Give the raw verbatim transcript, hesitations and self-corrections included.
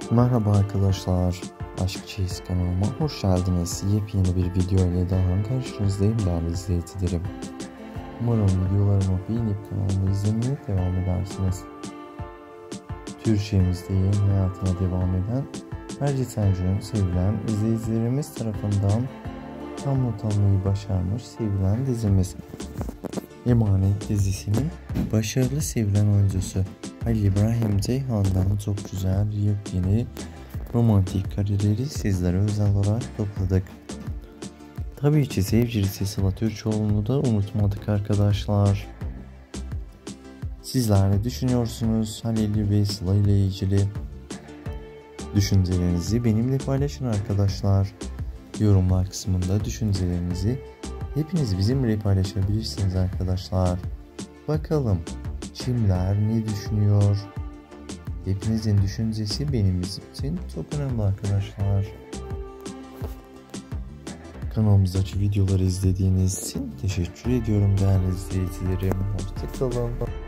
Merhaba arkadaşlar, Aşk Çeyiz kanalıma hoş geldiniz. Yepyeni bir video ile daha karşınızdayım değerli izleyicilerim. Umarım videolarımı beğenip kanalımı izlemeye devam edersiniz. Türkçemizde yayın hayatına devam eden Ferdi Tayfur'un sevilen izleyicilerimiz tarafından tam not almayı başarmış sevilen dizimiz. Emanet dizisinin başarılı sevilen oyuncusu Halil İbrahim Ceyhan'dan çok güzel yepyeni romantik kareleri sizlere özel olarak topladık. Tabii ki sevgilisi Sıla Türkoğlu'nu da unutmadık arkadaşlar. Sizler ne düşünüyorsunuz Halil ve Sıla ile ilgili? Düşüncelerinizi benimle paylaşın arkadaşlar. Yorumlar kısmında düşüncelerinizi hepiniz bizimle paylaşabilirsiniz arkadaşlar. Bakalım kimler ne düşünüyor? Hepinizin düşüncesi benim için çok önemli arkadaşlar. Kanalımızdaki videoları izlediğiniz için teşekkür ediyorum değerli izleyicilerim. Hoşçakalın.